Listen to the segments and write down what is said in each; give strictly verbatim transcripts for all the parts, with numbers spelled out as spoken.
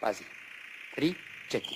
Pazi. Tri, četiri.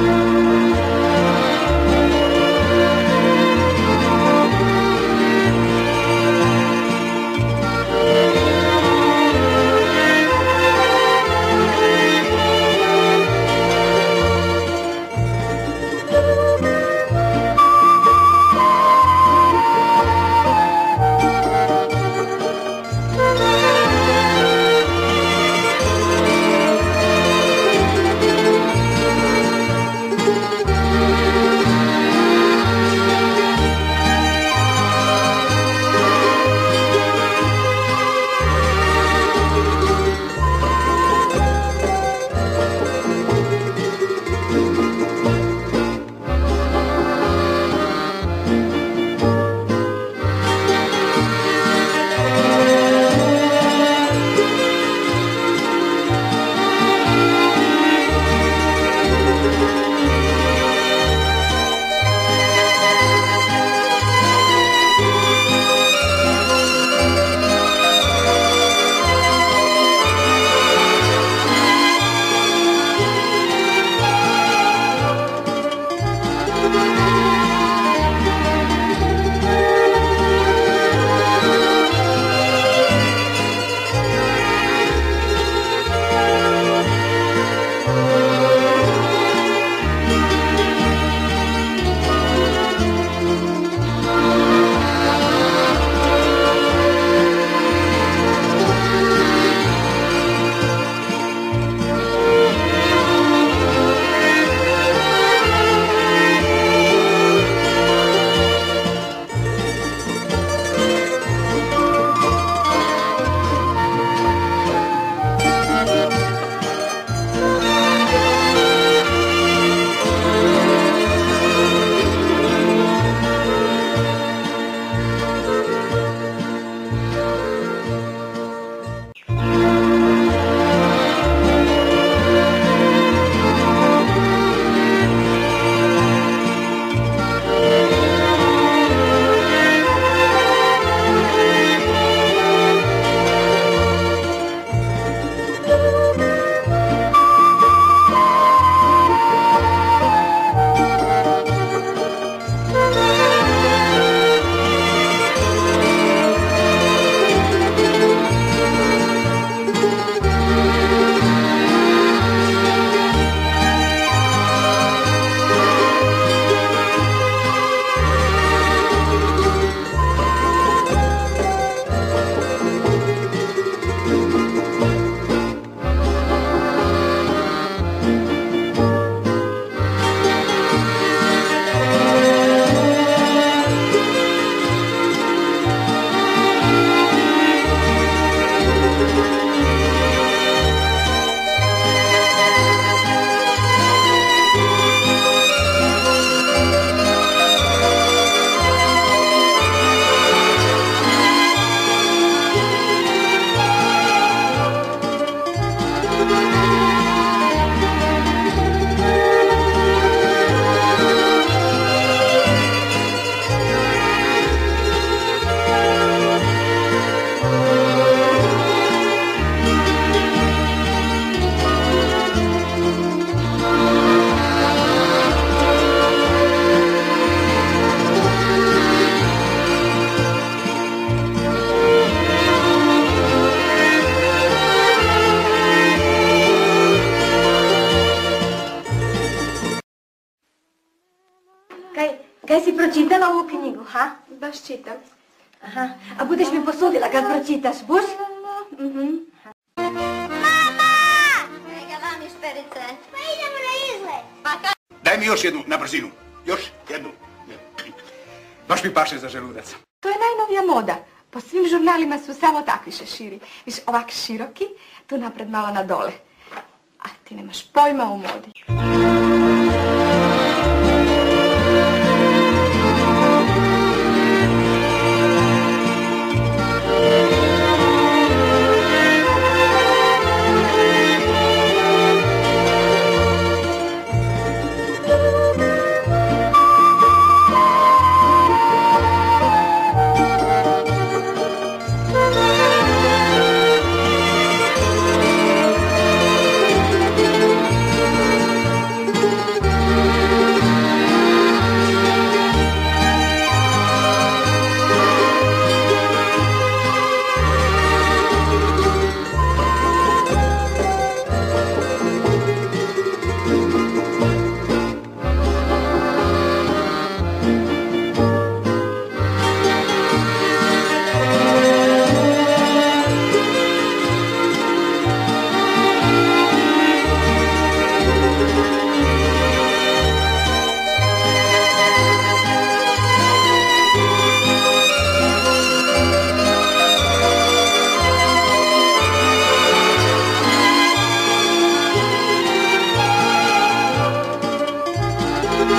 Kaj si pročitala ovu knjigu, ha? Baš čitam. Aha. A budeš mi posudila kad pročitaš, buš? Mhm. Mama! Daj ga vam iz perice. Pa idemo na izlet. Pa ka... Daj mi još jednu na brzinu. Još jednu. Baš mi paše za želudac. To je najnovija moda. Po svim žurnalima su samo takvi šeširi. Viš, ovak široki, tu napred malo na dole. A ti nemaš pojma u modi.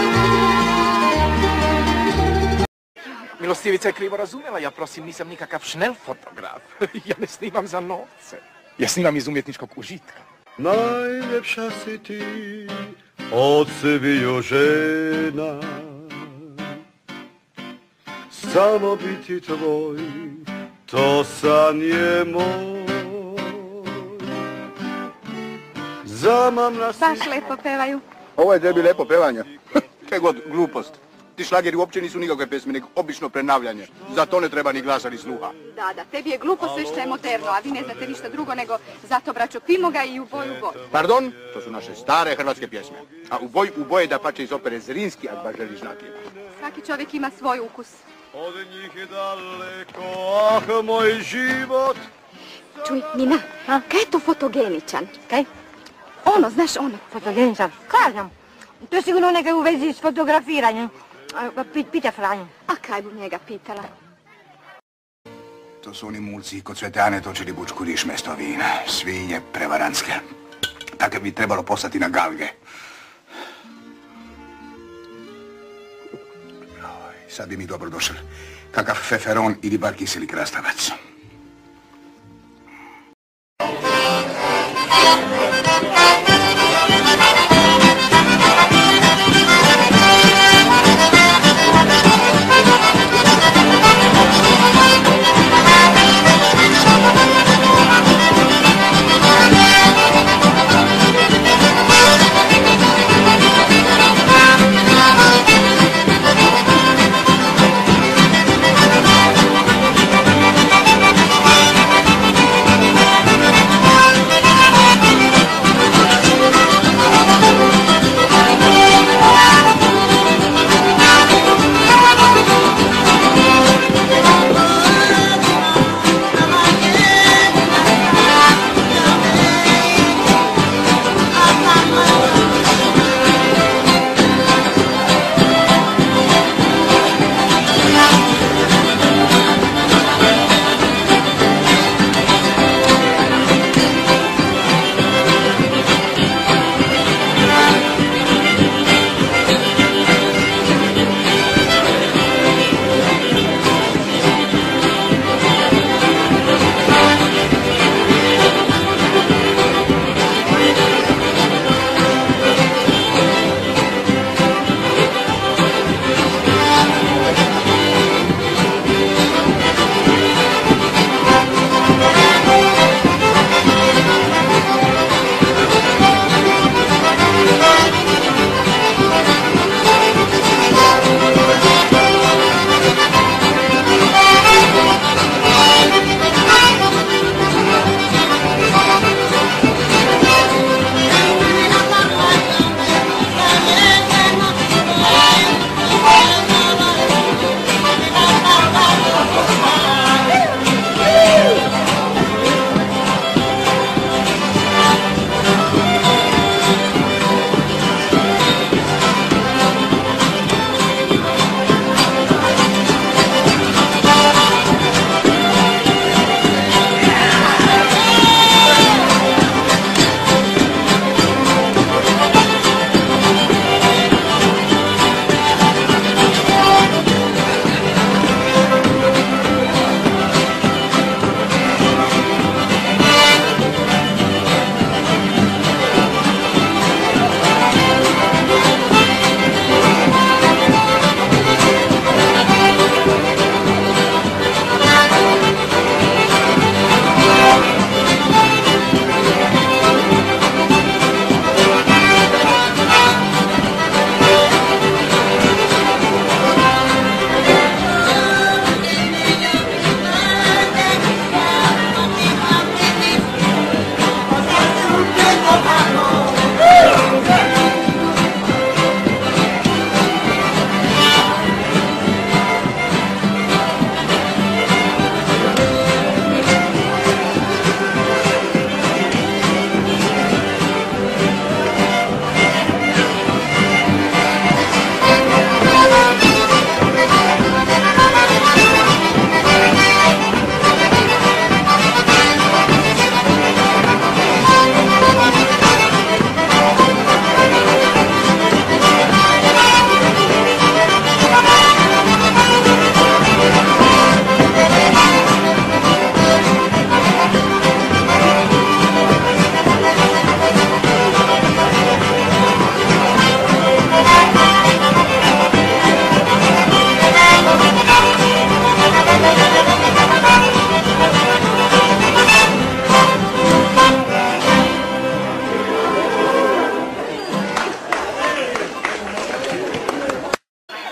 Milostivica je krivo razumjela, ja prosim nisam nikakav šnel fotograf. Ja ne snimam za novce. Ja snimam iz umjetničkog užitka. Najljepša si ti od sviju žena, samo biti tvoj, to san je moj. Zamamna si... Baš lepo pevaju. Ovo je tebi lepo pevanje. Kaj god glupost. Ti šlageri uopće nisu nikakve pesme, nego obično prenavljanje. Za to ne treba ni glasa ni sluha. Da, da, tebi je glupo sve što je moderno, a vi ne znate ništa drugo nego zato braćo Pimoga i u boju u boju. Pardon, to su naše stare hrvatske pjesme. A u boj u boje da pače iz opere Zrinski, ako baš želiš znati. Svaki čovjek ima svoj ukus. Od njih daleko, ah, moj život. Čuj, Nina, kaj je to fotogeničan? Kaj? Ono, znaš ono. Fotogeničan? Kažem. To je sigurno nekaj u vezi s fotografiranjem. Pita Franju. A kaj bu njega pitala? To su oni mulci kod Svete Ane točili bučku riš mesto vina. Svinje prevarantske. Tako bi trebalo postati na galge. Sad bi mi dobro došel. Kakav feferon ili bar kiseli krastavac.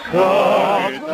Kak